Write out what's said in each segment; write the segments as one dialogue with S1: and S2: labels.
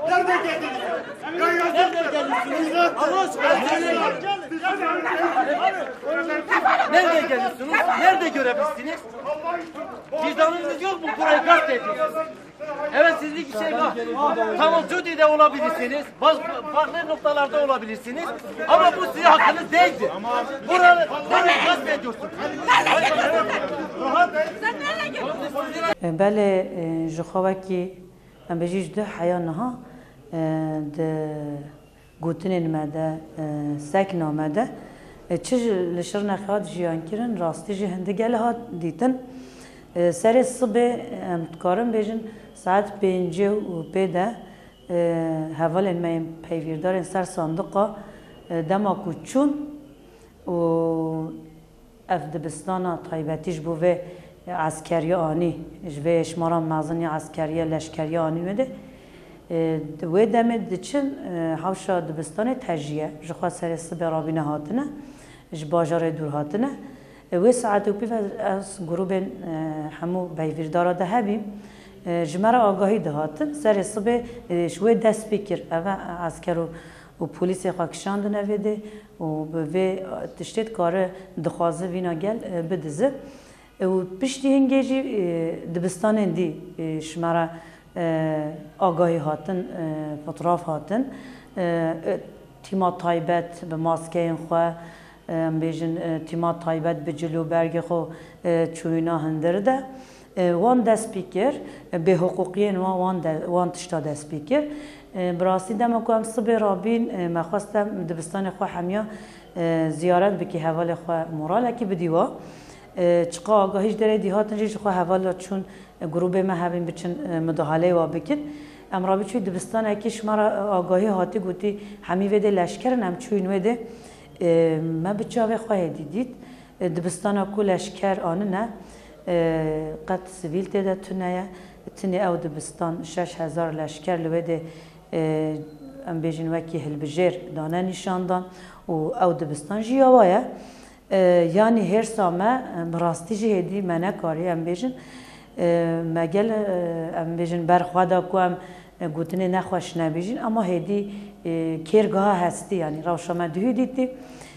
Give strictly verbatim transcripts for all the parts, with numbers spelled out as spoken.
S1: Nerede geldiniz? Nerede geliyorsunuz? Allah aşkına. Nerede geliyorsunuz? Nerede görebilirsiniz? Cüzdanınız yok mu? Burayı gasp ediyorsunuz. Evet, sizlik bir şey var. Tamam, Cudi'de olabilirsiniz. Bazı farklı noktalarda olabilirsiniz. Ama bu sizin hakkınız değildir. Burayı gasp ediyorsunuz.
S2: بله جخوا کی ام بجیج ده حیانها ده گوتن مده سکن آمده چه لشر نخواد جیان کردن راستی جه هنده گله ها دیدن سر صبح ام تکارم بیشن ساعت پنجه و پیده حوال مایم پیویردار سر صندوقا دما کوچون و اف دبستانا طایبتیش بوده عسکری آنی جویش مرام مازنی عسکری لشکری آنی میده و دمت دچن حوشا دبستان تجیه جخوا سر صبح رابینه هاتنه ج باجار دور هاتنه و ساعت و پیف از گروه همو بیویردارا ده هبیم جمره آگاهی ده هاتن سر صبح شوی دست بکر اوه عسکر و پلیس خاکشان ده نویده و به تشتید کار دخوازه وینا گل بدزه و پشتی هنگیجی دبستان دی شماره آگاهی هاتن فطراف هاتن تیما تایبت به ماسکه خواه بیشن تیما تایبت به جلو برگ خو چوینا هندرده وان دست بیکر به حقوقی نوا وان وان تشتا دست بیکر براستی دم کوام صبح رابین مخواستم دبستان خو همیا زیارت بکی حوال خو موراله کی بدیوا چقا آگاهیش داره دیهات نجیش خو حوالا چون گروه ما هبین بچن مداخله و بکن امرا بچوی دبستان اکی شما آگاهی هاتی گوتی همی وده لشکرن هم چوین وده ما بچه خواهی دیدید دبستان اکو لشکر آنه نه قد سویل تده تونه تنه او دبستان شش هزار لشکر لوده ام بیجن وکی هلبجر دانه نشاندان و او دبستان جیاوایه yani her sama rastici hedi mene kari em bejin megel em bejin berxwada ku em gotine nexweş nebejin ama hedi kêrgeha hestî yani rewşa me dihû dîtî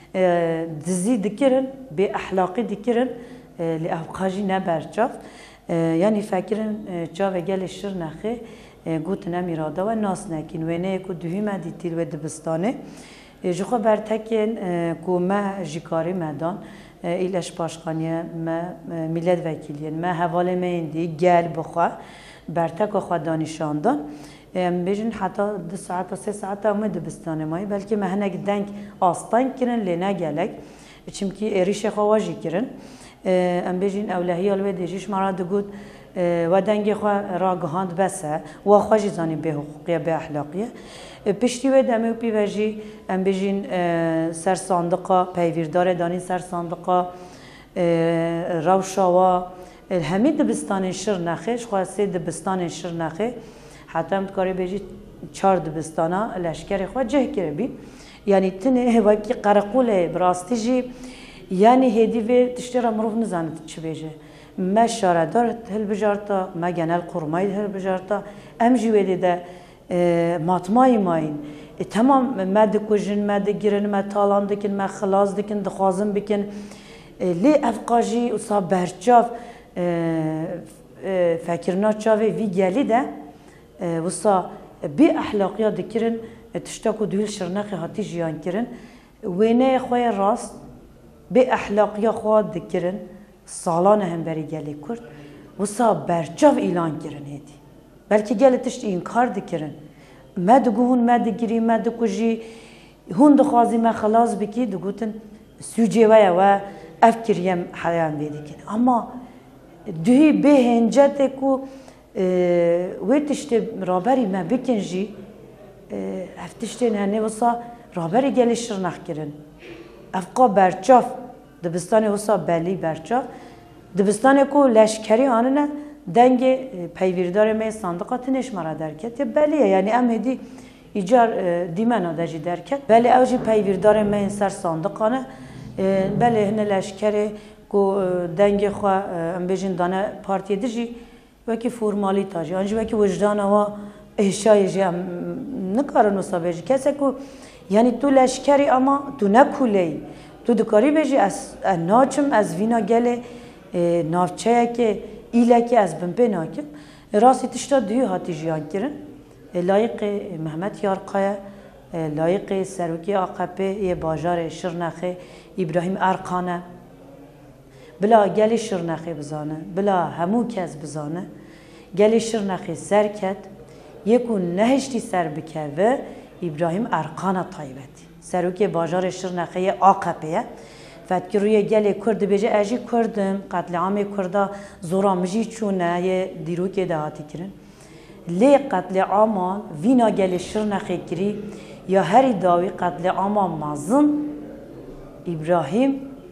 S2: dizî dikirin bê ehlaqî dikirin li ev qajî ne berçav yani fekirin çavê gelê şir nexê gotin em îrada ve nas nekin wêneyê ku dihû me dîtî wê dibistanê جخوا برتکن کومه جیکاری مدان ایلش پاشخانیه ما ملت وکیلیه ما حواله میندی گل بخوا برتک خوا دانشاندان بیشتر حتی دو ساعت و سه ساعت هم دبستان مایی بلکه مهنگ دنگ آستان کرن لینه گلک چیمکی ریشه خواجی کرن ام بیشتر اولهی الوی دیجیش مراد گود و دنگ خوا راگهاند بسه و خواجی زنی به حقوقیه به اخلاقیه پشتی و دمی و پیوژی ام بیشین سر صندوقا پیویردار دانی سر صندوقا روشاوا همه دبستان شر نخش خواسته دبستان شر نخه حتی هم کاری بیشی چهار دبستانا لشکر خوا جه کرد بی یعنی تنه وکی قرقوله براستیجی یعنی هدی و تشتر مروف نزند چه بیشه ما شاردار هل بجارتا ما جنال قرمای هل بجارتا ام جویده ده ماتمای ماین تمام ماده کجن ماده گیرن ما تالان دکن ما خلاص دکن دخوازم بکن لی افقاجی اصلا برچاف فکرنا چاوی وی گلی ده وصا بی اخلاقیا دکرن تشتاکو دویل شرناقی هاتی جیان کرن وینه خواه راست بی اخلاقیا خواه دکرن سالان هم بری گلی کرد وصا برچاف اعلان کرن هدی بلکه گله تشت انکار دکرن ما دگون ما دگیری ما دکوجی هون دخوازی ما خلاص بکی دگوتن سوجیوه و افکریم حیان بیدکن اما دوی به هنجت کو و تشت رابری ما بکنجی افتشت نه وصا رابری گلی شرنخ کرن افقا برچاف دبستان وصا بلی برچاف دبستان کو لشکری آنه دنگ پیویردار می صندوقات نشماره درکت بله یعنی امدی ایجار دیمن آدجی درکت بله اوجی پیویردار می سر صندوقانه بله هنر لشکره کو دنگ خوا ام بیشین دانه پارتی دیجی وکی فرمالی تاجی آنجا وکی وجدان و اشای جام نکارن وسابج کسی کو یعنی تو لشکری اما تو نکولی تو دکاری بجی از ناچم از وینا گله نافچه که ایله که از بنبه ناکم راستی تشتا دیو هاتی جیان کرن لایق محمد یارقای لایق سروکی آقابه یه باجار شرنخه ابراهیم ارقانه بلا گلی شرنخه بزانه بلا همو کس بزانه گلی شرنخه سر کد یکو نهشتی سر بکوه ابراهیم ارقانه طایبتی سروکی باجار شرنخه آقابه فتکروی گلی کرد بیجه اجی کردم قتل عام کرده زورا مجی چونه یه دیروکی دهاتی کرن لی قتل عامان وینا گلی شرنخه کری یا هری داوی قتل عامان مازن ابراهیم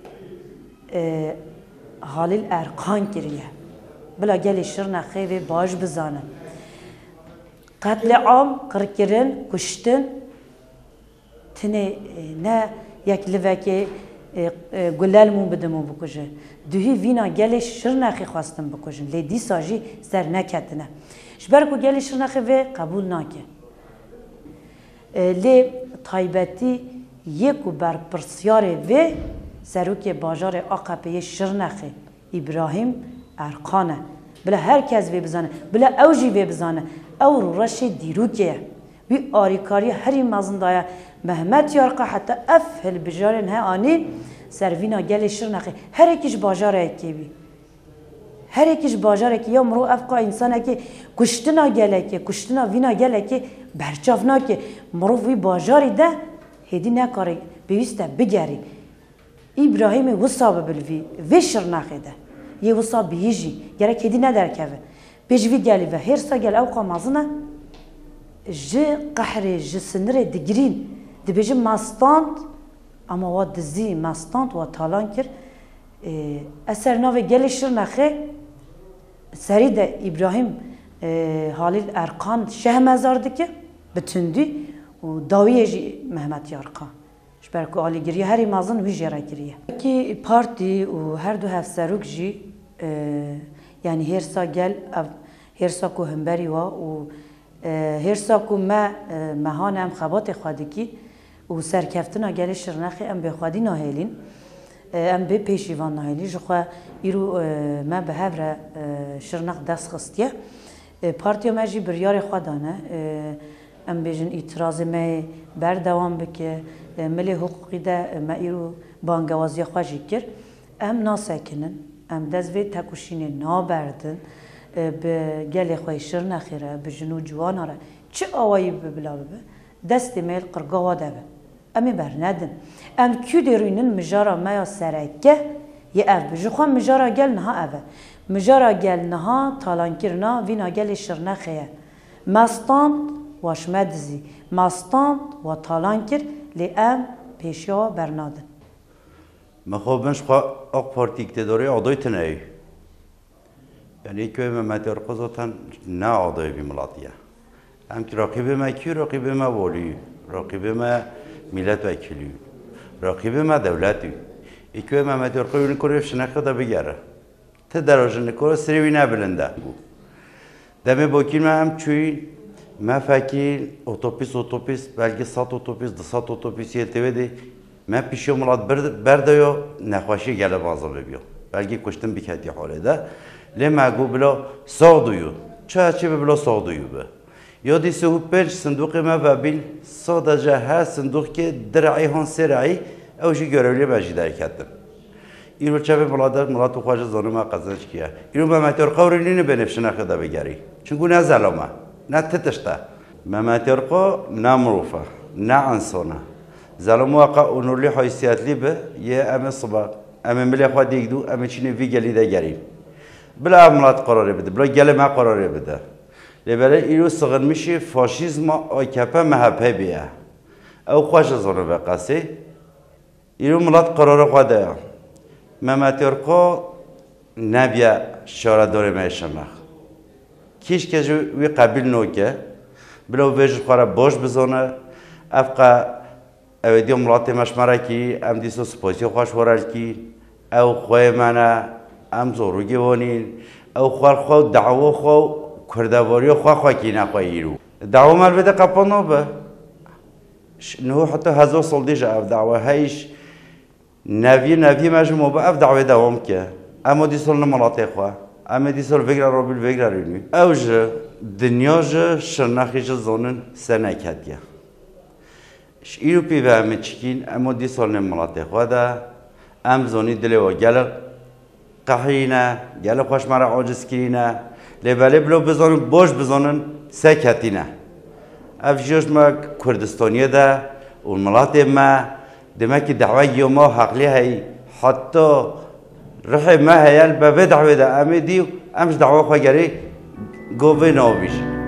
S2: حالیل ارقان کریه بلا گلی شرنخه و باش بزانه قتل عام قرکرن کشتن تنه نه یک لوکه گلال مون بدمون بکشه دوهی وینا گلی شرنخه خواستم بکشن لی دی ساجی سر نکتنه شبرکو گلی شرنخه و قبول نکه لی طایبتی یکو بر پرسیاره و سروک باجار آقابه شرنخه ابراهیم ارقانه بلا هر کس وی بزانه بلا اوجی وی بزانه او رو رش دیروکه وی آریکاری هری مزندایا محمد یارقا حتی افهل بجارن ها آنی سروینا گل شرنخه هر یکیش باجاره کی بی هر یکیش باجاره کی یا مرو افقا انسانه که کشتنا گله که کشتنا وینا گله که برچاف نا که مرو وی باجاری ده هدی نکاری بیسته بگری ابراهیم وصاب بالوی و شرنخه ده یه وصاب بیجی گره کدی ندار که بیجوی گلی و هر سا گل او قامازنه ج قهر ج سنر دگرین دی بیجی ماستاند اما واد دزی ماستاند و تالان کر اثر ناو گلی شرنخه سری ده ابراهیم حالیل ارقان شه مزارده که بتندی و داویه جی محمد یارقان شبرکو آلیگریه هری مازن ویجره گریه کی پارتی و هر دو هفسروک جی یعنی هر سا گل هر سا کو همبری و هر سا کو ما مهان هم خبات خواهد کی و سرکفتنا گل شرنخی ام به خواهدی ناهیلین ام به پیشیوان ناهیلی جخوا ایرو ما به هفره شرنخ دست خستیه پارتیا ما جی بریار خودانه ام بیجن اعتراض ما بردوام بکه ملی حقوقی ده ما ایرو بانگوازی خواهی کر ام ناسکنن ام دزوی تکوشین نابردن به گل خواهی شرنخیره به جنو جوانه را چه آوایی ببلا ببه دست میل قرقاوا ده به امی برندن ام کیو دیروینن مجارا مایا سرکه یه اف بجو خواه مجارا گل نها اوه مجارا گل نها تالان کرنا وینا گل شرنخیه مستاند واشمدزی مستاند و تالان کر لی ام پیشیا برنادن
S3: مخابنش خواه اق پارتی اقتداری عادای تنهی یعنی که محمد یارقا زاتن نه عادای بی ملاتیه هم که راقیب ما کی راقیب ما والی راقیب ما ملت وکیلی راقیب ما دولتی ای که محمد یارقا یونی کره شنخه دا بگره تا دراجه نکره سریوی نبلنده دمه باکین ما هم چوی ما فکر اتوبیس اتوبیس بلکه سات اتوبیس دو سات اتوبیس یه تیوی من پیشو ملات برده یا نخواشی گله بازا ببیو بلکه کشتم بکتی حاله ده لی مگو بلا سادویو چه چه بلا سادویو به یادی سه و پنج صندوق ما و بیل سادجه هر صندوق که درعی هان سرعی اوشی گرولی مجید کردم ایرو چه به ملات ملات و خواجه زانو ما قزنش کیه ایرو محمد یارقا ورینی بنفشنه خدا بگری چونگو نه ظلمه نه تتشته محمد یارقا نه مروفه نه انسانه ظلم واقع اونولی حیثیت لی به یه ام صبح ام ملی خواهد دیگدو ام چینی وی گلی ده گریم بلا عملات قراره بده بلا گله ما قراره بده لبره ایرو صغر میشه فاشیزم آکپه مهبه بیه او خوش زنه به قصه ایرو ملات قراره خواهده محمد یارقا نبیه شاره داره میشنخ کیش که وی قبیل نوکه بلا ویجر خواره باش بزنه افقا اودی ملات مشمره کی ام دیسو سپاسی خوش ورال کی او خواه منه ام زوروگی وانین او خواه خواه دعوا خواه کردواری خواه خواه کی نخواه ایرو دعوة مال بده قبنا به إنه حتى هزار صل ديجا أف دعوة هايش نبي نبي مجموع بأف دعوة دوام كه أما دي صلنا ملاطي خوا أما دي صل فكرة ربي الفكرة ريني أوج دنيا ج شرناخي ج زونن سنة كاتيا إيش إيرو بي بهم تشكين أما دي صلنا ملاطي خوا ده أم زوني دلوا جل قحينا جل خوش مرا عاجز كينا لباله بلو بزنن باش بزنن سكتينا افجوش ما كردستانية ده والملاط ما دمك دعوة يوما حقلي هاي حتى رحي ما هي الباب دعوة ده أمي ديو أمش دعوة خجري جوفي نوبيش